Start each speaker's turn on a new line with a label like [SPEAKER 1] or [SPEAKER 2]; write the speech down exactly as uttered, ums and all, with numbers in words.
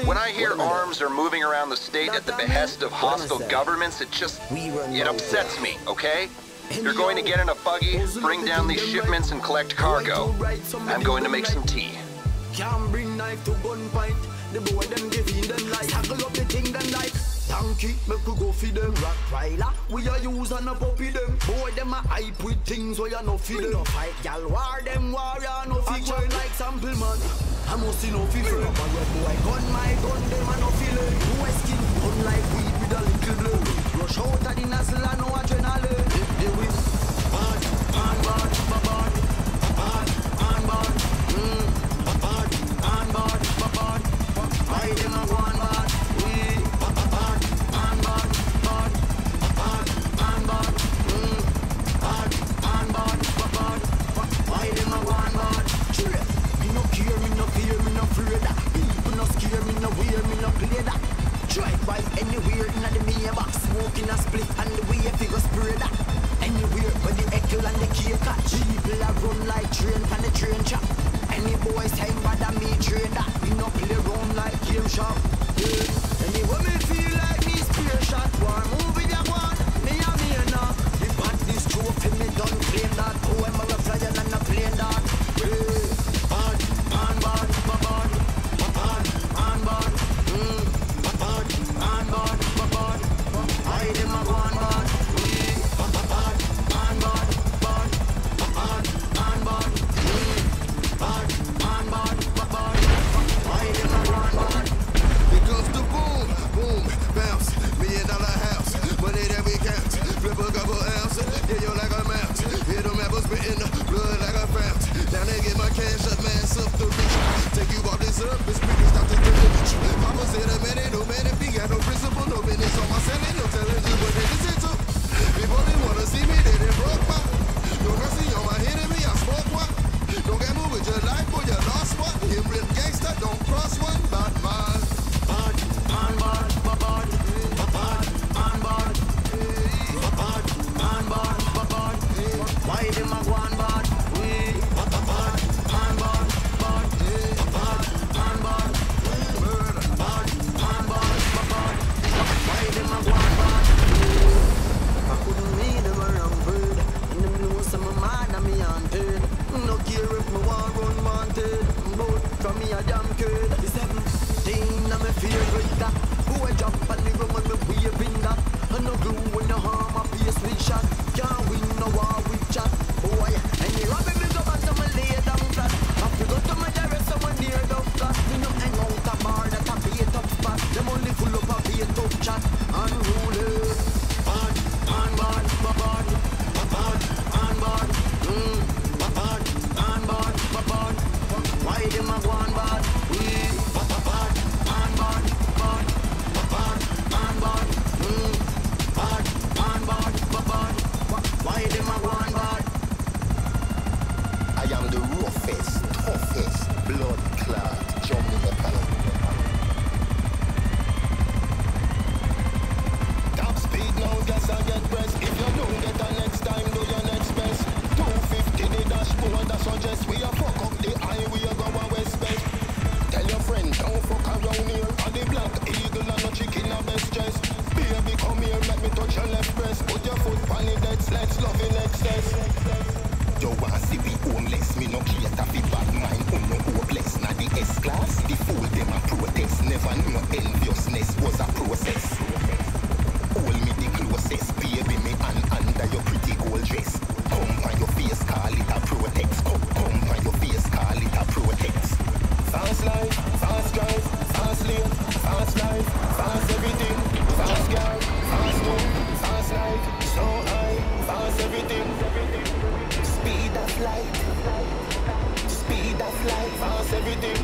[SPEAKER 1] When I hear arms are moving around the state at the behest of hostile governments, it just, it upsets me, okay? You're going to get in a buggy, bring down these shipments and collect cargo. I'm going to make some tea.
[SPEAKER 2] Can't bring knife to gunpoint. The boy them giving them like tackle up the thing them like donkey, make we go feed them. Rottweiler, we are use and a puppy them. Boy them a hype with things where you no feed them. No fight, gal war them warrior no feature like sample man. I must see no fever. My boy gun my gun them a no feel it. Boy skin gun like weed with a little blood. Rush out of the nozzle and no adrenaline. If they win, bad, bad, bad, bad, bad, bad, bad, mm, bad, bad, bad, bad. Why them a go on bad? We bad, bad, bad, bad, bad, bad, bad, mm, bad, bad, bad, bad. Why them a go on bad? Me no care, me no fear, me no afraid that. People no scare, me no wear, me no play that. Drive by anywhere inna the mailbox, smoking a split and the way figure spray that. Anywhere where the echo and the key catch, people a run like train on the train track. Any boys time bother me train that. We no play round like game shop. Yeah. Anyway me feel like me spear shot. War movie ya one, me a me enough. The bad this trophy me done claim that. Oh I'm a flyer and a plane that. Yeah. Bad, bad, bad, bad, bad, bad, bad, mm, bad, bad, bad, bad. Why them a go on bad? We bad, bad, bad, bad, bad, bad, bad, bad, mm, bad, bad, bad, bad. Why them a go on bad?
[SPEAKER 3] It goes to boom, boom, bounce. Million dollar house, money that we count. Flip a couple ounces, yeah, you like a mouse. Hit them apples, spitting the blood like a fount. Now they get my cash up, man, up the rich. Take you off this up, it's pretty, stop the rich. Mama said a man ain't no man if he got no principle, no business on my selling, no telling you what they listen to. People they wanna see me, they done broke my. No mercy on my enemy, I smoke one. Don't get moved with your life or your lost one. Him real gangster, don't cross one, bad man.
[SPEAKER 2] Bad, bad, bad, bad, bad, bad, bad, bad, bad, bad, bad. Why them a go on bad? We bad, bad, bad, bad, bad, bad, bad, bad, bad, bad, bad. Why them a go on bad? I couldn't read them around bird, and them know some of mine and me haunted. No care if me want run wanted, but from me a damn kid. The seventeen na me favorite that. Boy drop on the ground when me waving that. And no glue when no harm a pace with shot. Can't win no war with chat. Boy, and you robbing me go back to my lay down flat. Have to go to my direct someone near the flat. Me no hang out a bar that a beat up spot. Them only full up a beat up chat. Unruly. Bad, bad, bad, bad, bad, bad, bad, mm, bad, bad, bad, bad. Why them a go on bad? We bad, bad, bad, bad, bad, bad, bad, bad, mm, bad, bad, bad, bad. Why them a go on bad?
[SPEAKER 4] I am the roughest, toughest, blood clot, Jamaican. Top speed now, guess I get pressed. If you don't get the next time, do your next best. two fifty the dashboard, that suggest we a fuck up the highway, go a west best. Tell your friend, don't fuck around here. On the black eagle and no chicken a best chest. Baby, come here, let me touch your left breast. Put your foot on the dead let's love in excess. You want see we homeless, me no cater fi bad mind, um no hopeless. Na the S-class, the fool them a protest. Never knew enviousness was a process. Hold me the closest, baby, me hand under your pretty gold dress. Come on your face, call it a protect. Come, come on your face, call it a protect. Fast life, fast drive, fast lane, fast life, fast everything. Fast girl, fast home, fast life, so high, fast everything. Speed of light, speed of light, fast everything.